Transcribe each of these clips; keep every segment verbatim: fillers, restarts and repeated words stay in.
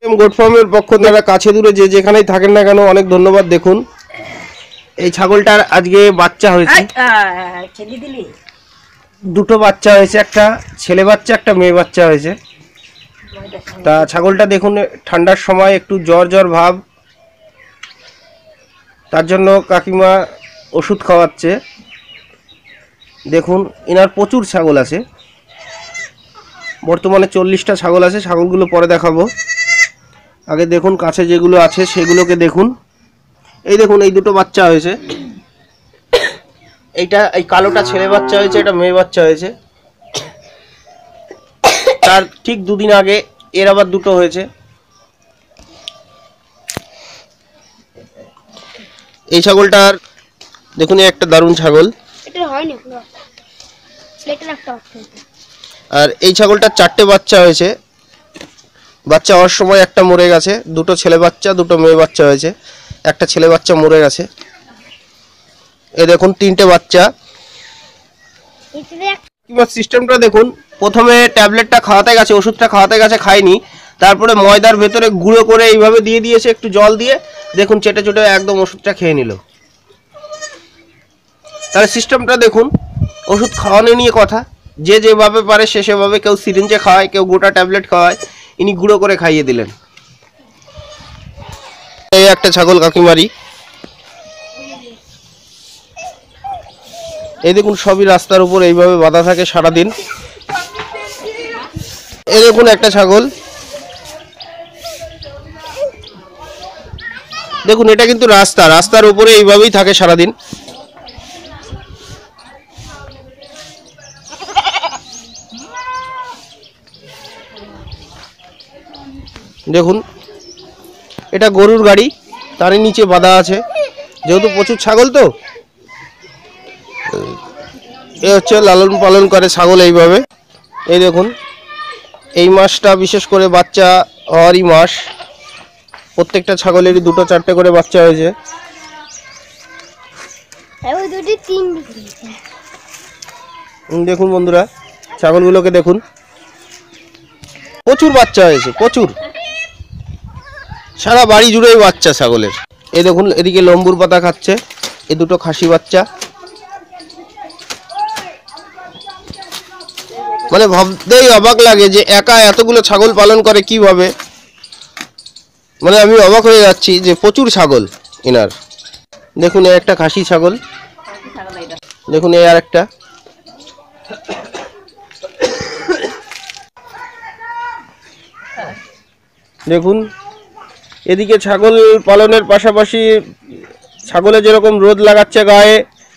Goat ফার্মের পক্ষ থেকে কাছে দূরে যে যেখানেই থাকেন না কেন অনেক ধন্যবাদ। দেখুন এই ছাগলটার আজকে বাচ্চা হয়েছে, দুটো বাচ্চা হয়েছে, একটা ছেলে বাচ্চা একটা মেয়ে বাচ্চা হয়েছে। তা ছাগলটা দেখুন ঠান্ডার সময় একটু জ্বর জ্বর ভাব, তার জন্য কাকিমা ওষুধ খাওয়াচ্ছে। দেখুন এনার প্রচুর ছাগল আছে, বর্তমানে চল্লিশটা ছাগল আছে। ছাগলগুলো পরে দেখাবো, আগে দেখুন কাছে যেগুলো আছে সেগুলোকে দেখুন। এই দেখুন এই দুটো বাচ্চা হয়েছে, এইটা এই কালোটা ছেলে বাচ্চা হয়েছে, এটা মেয়ে বাচ্চা হয়েছে। তার ঠিক দুদিন আগে এর আবার দুটো হয়েছে। এই ছাগলটার দেখুন একটা দারুণ ছাগল, আর এই ছাগলটার চারটে বাচ্চা হয়েছে। বাচ্চা হওয়ার সময় একটা মরে গেছে, দুটো ছেলে বাচ্চা দুটো মেয়ে বাচ্চা হয়েছে, একটা ছেলে বাচ্চা মরে গেছে। এই দেখুন তিনটে বাচ্চা। সিস্টেমটা দেখুন, প্রথমে ট্যাবলেটটা খাওয়াতে গেছে, ওষুধটা খাওয়াতে গেছে, খায়নি, তারপরে ময়দার ভেতরে গুঁড়ো করে এইভাবে দিয়ে দিয়েছে একটু জল দিয়ে। দেখুন চেটে চেটে একদম ওষুধটা খেয়ে নিল। তাহলে সিস্টেমটা দেখুন, ওষুধ খাওয়ানো নিয়ে কথা, যে যেভাবে পারে সে সেভাবে, কেউ সিরিঞ্জে খাওয়ায়, কেউ গোটা ট্যাবলেট খাওয়ায়, ইনি গুঁড়ো করে খাইয়ে দিলেন। এই একটা ছাগল কাকিমারি, এই দেখুন সবই রাস্তার উপর এইভাবে বাঁধা থাকে সারাদিন। এই দেখুন একটা ছাগল, দেখুন এটা কিন্তু রাস্তা, রাস্তার উপরে এইভাবেই থাকে সারাদিন। দেখুন এটা গরুর গাড়ি, তারই নিচে বাঁধা আছে, যেহেতু প্রচুর ছাগল তো এ হচ্ছে লালন পালন করে ছাগল এইভাবে। এই দেখুন এই মাসটা বিশেষ করে বাচ্চা হওয়ারই মাস, প্রত্যেকটা ছাগলেরই দুটো চারটে করে বাচ্চা হয়েছে। দেখুন বন্ধুরা ছাগলগুলোকে দেখুন, প্রচুর বাচ্চা হয়েছে, প্রচুর, সারা বাড়ি জুড়েই বাচ্চা ছাগলের। এই দেখুন এদিকে লম্বুর পাতা খাচ্ছে এই দুটো খাসি বাচ্চা। মানে ভাবতেই অবাক লাগে যে একা এতগুলো ছাগল পালন করে কিভাবে, মানে আমি অবাক হয়ে যাচ্ছি যে প্রচুর ছাগল এনার। দেখুন এই একটা খাসি ছাগল, দেখুন এই আর একটা। দেখুন এদিকে ছাগল পালনের পাশাপাশি ছাগলে যেরকম রোদ লাগাচ্ছে গায়ে,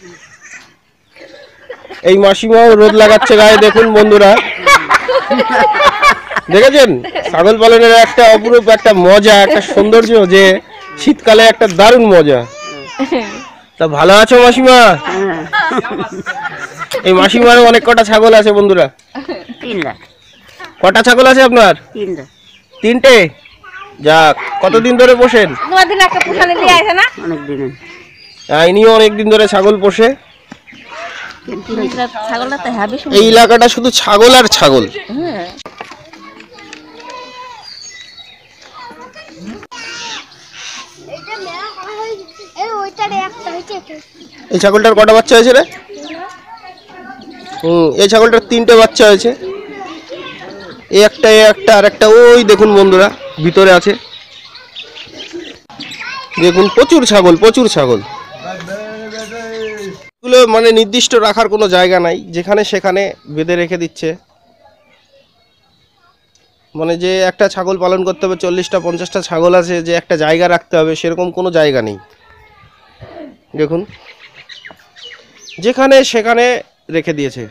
এই মাসিমাও রোদ লাগাচ্ছে গায়ে। দেখুন বন্ধুরা দেখেছেন ছাগল পালনের একটা অপরূপ একটা মজা, একটা সৌন্দর্য, যে শীতকালে একটা দারুণ মজা। তা ভালো আছো মাসিমা? এই মাসিমারও অনেক কটা ছাগল আছে বন্ধুরা। কটা ছাগল আছে আপনার? তিনটে। যাক, কতদিন ধরে পোষেন? ইনিও অনেকদিন ধরে ছাগল পোষে। এই এলাকাটা শুধু ছাগল আর ছাগল। এই ছাগলটার কটা বাচ্চা হয়েছে রে? হুম এই ছাগলটার তিনটে বাচ্চা হয়েছে, এই একটা এই একটা আর একটা ওই দেখুন বন্ধুরা ভিতরে আছে। দেখুন প্রচুর ছাগল, প্রচুর ছাগল। এগুলো মানে নির্দিষ্ট রাখার কোনো জায়গা নাই, যেখানে সেখানে বেঁধে রেখে দিচ্ছে। মানে যে একটা ছাগল পালন করতে হবে, চল্লিশটা পঞ্চাশটা ছাগল আছে, যে একটা জায়গা রাখতে হবে সেরকম কোনো জায়গা নেই। দেখুন যেখানে সেখানে রেখে দিয়েছে।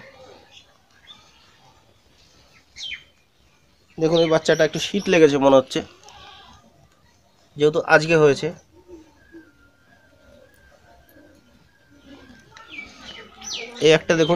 দেখুন এই বাচ্চাটা একটু শীত লেগেছে মনে হচ্ছে, যেহেতু আজকে হয়েছে। এই একটা দেখুন,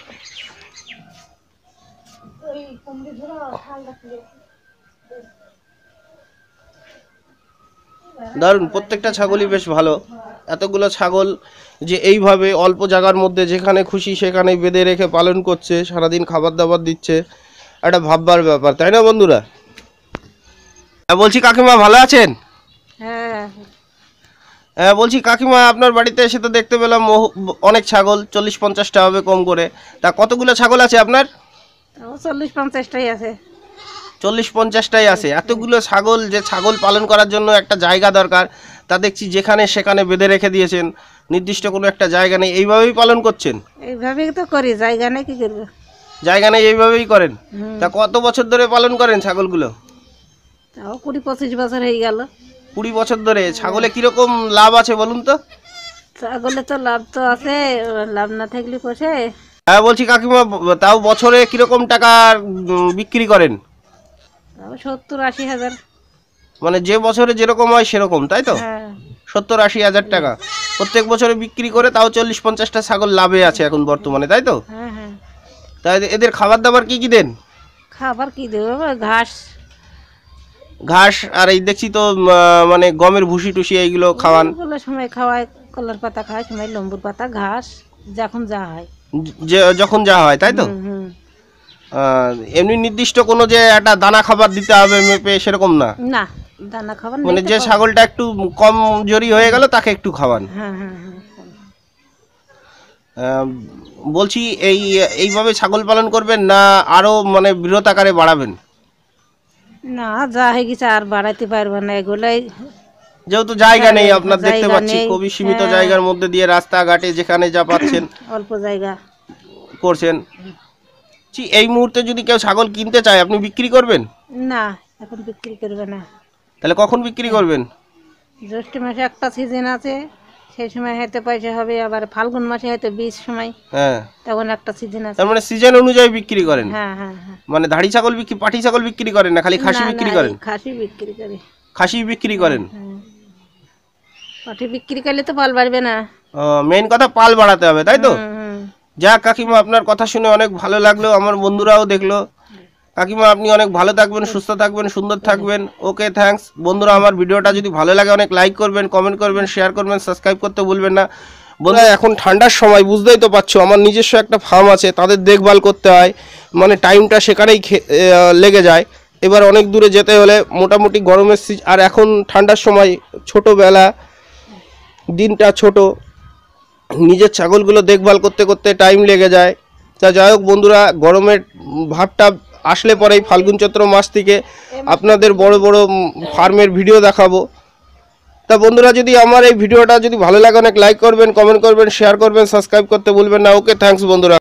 দারুণ, প্রত্যেকটা ছাগলই বেশ ভালো। এতগুলো ছাগল যে এইভাবে অল্প জায়গার মধ্যে যেখানে খুশি সেখানে বেঁধে রেখে পালন করছে, সারাদিন খাবার দাবার দিচ্ছে, একটা ভাববার ব্যাপার, তাই না বন্ধুরা? হ্যাঁ, বলছি কাকিমা ভালো আছেন? হ্যাঁ, হ্যাঁ, বলছি কাকিমা আপনার বাড়িতে এসে তো দেখতে পেলাম বহু- অনেক ছাগল, চল্লিশ পঞ্চাশটা হবে কম করে। তা কতগুলো ছাগল আছে আপনার? তাও চল্লিশ পঞ্চাশটাই আছে। চল্লিশ পঞ্চাশটাই আছে। এতগুলো ছাগল, যে ছাগল পালন করার জন্য একটা জায়গা দরকার, তা দেখছি যেখানে সেখানে বেঁধে রেখে দিয়েছেন, নির্দিষ্ট কোনো একটা জায়গা নেই, এইভাবেই পালন করছেন? এইভাবেই তো করি, জায়গা নেই কি করবো। জায়গা নেই, এইভাবেই করেন? হুম। তা কত বছর ধরে পালন করেন ছাগলগুলো? তাও কুড়ি পঁচিশ বছর হয়ে গেল। কুড়ি বছর ধরে। ছাগলে কিরকম লাভ আছে বলুন তো? ছাগলে তো লাভ তো আছে, লাভ না থাকলে পোষে। হ্যাঁ, বলছি কাকিমা, ব- তাও বছরে কিরকম টাকা উম, বিক্রি করেন? তাও সত্তর আশি হাজার। মানে যে বছরে যেরকম হয় সেরকম, তাই তো? হ্যাঁ, সত্তর আশি হাজার টাকা প্রত্যেক বছরে বিক্রি করে, তাও চল্লিশ পঞ্চাশটা ছাগল লাভে আছে এখন বর্তমানে, তাই তো? হ্যাঁ, হ্যাঁ। তাই এদের খাবার দাবার কি কি দেন? খাবার কি দেবো, ওই ঘাস। ঘাস, আর এই দেখছি তো উম, আহ, মানে গমের ভুসি টুসি এইগুলো খাওয়ান? ওগুলো সময় খাওয়ায়, কলার পাতা খায়, সময় লেম্বুর পাতা, ঘাস, যখন যা হয়। যে যখন যা হয়, তাই তো? হুম, হুম। আহ, এমনি নির্দিষ্ট কোনো যে একটা দানা খাবার দিতে হবে মেপে, সেরকম না? না, দানা খাবার মানে নেই তো যে খাওয়া- ছাগলটা একটু কম জরি হয়ে গেল তাকে একটু খাওয়ান? হ্যাঁ, হ্যাঁ, হ্যাঁ। আহ, বলছি এই এইভাবে ছাগল পালন করবেন না আরো মানে বৃহৎ আকারে বাড়াবেন? না, যা হয়ে গেছে আর বাড়াইতে পারবো না, এগুলাই। যেহেতু জায়গা নেই আপনার, জায়গা দেখতে পাচ্ছি নেই, খুবই সীমিত হ্যাঁ। জায়গার মধ্যে দিয়ে রাস্তাঘাটে যেখানে যা পাচ্ছেন অল্প জায়গা। করছেন। জি, এই মুহূর্তে যদি কেউ ছাগল কিনতে চায়, আপনি বিক্রি করবেন? না, এখন বিক্রি করবে না। তাহলে কখন বিক্রি করবেন? জ্যৈষ্ঠ মাসে একটা সিজন আছে, সেই সময় হয়তো পয়সা হবে, আবার ফাল্গুন মাসে হয়তো বীজ সময়, হ্যাঁ, তখন একটা সিজন আছে। তার মানে সিজন অনুযায়ী বিক্রি করেন? হ্যাঁ, হ্যাঁ, হ্যাঁ। মানে ধাড়ি ছাগল বিক্রি, পাটি ছাগল বিক্রি করেন না, খালি খাসি না, বিক্রি না, করেন? এই খাসি বিক্রি করে। খাসি বিক্রি করেন? হ্যাঁ। পাঠি বিক্রি করলে তো পাল বাড়বে না। মেইন কথা পাল বাড়াতে হবে, তাই তো? হুম, হুম। যাক কাকিমা, আপনার কথা শুনে অনেক ভালো লাগলো, আমার বন্ধুরাও দেখলো। কাকিমা, আপনি অনেক ভালো থাকবেন, সুস্থ থাকবেন, সুন্দর থাকবেন। Okay, thanks. বন্ধুরা, আমার ভিডিওটা যদি ভালো লাগে অনেক লাইক করবেন, কমেন্ট করবেন, শেয়ার করবেন, সাবস্ক্রাইব করতে ভুলবেন না। বন্ধুরা, এখন ঠান্ডার সময়, বুঝতেই তো পারছো, আমার নিজস্ব একটা ফার্ম আছে, তাদের দেখভাল করতে হয়, মানে টাইমটা সেখানেই খে- আহ, লেগে যায়। এবার অনেক দূরে যেতে হলে মোটামুটি গরমের সিজ, আর এখন ঠান্ডার সময়, ছোটোবেলা, দিনটা ছোট, নিজের ছাগলগুলো দেখভাল করতে করতে টাইম লেগে যায়। তা যাই হোক বন্ধুরা, গরমের ভাবটা আসলে পরেই ফাল্গুন চৈত্র মাস থেকে আপনাদের বড় বড় ফার্মের ভিডিও দেখাবো। তা বন্ধুরা, যদি আমার এই ভিডিওটা যদি ভালো লাগে অনেক লাইক করবেন, কমেন্ট করবেন, শেয়ার করবেন, সাবস্ক্রাইব করতে ভুলবেন না। ওকে, থ্যাঙ্কস বন্ধুরা।